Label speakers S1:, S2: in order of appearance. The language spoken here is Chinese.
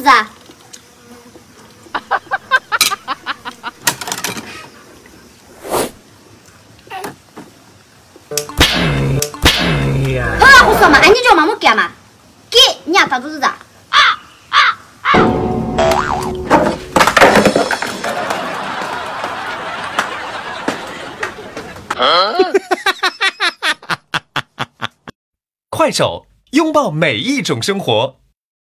S1: 子啊？
S2: 哎呀！
S1: 好啊，胡说嘛，你就盲目干嘛？给，你要打肚子的。
S3: 快手，拥抱每一种生活。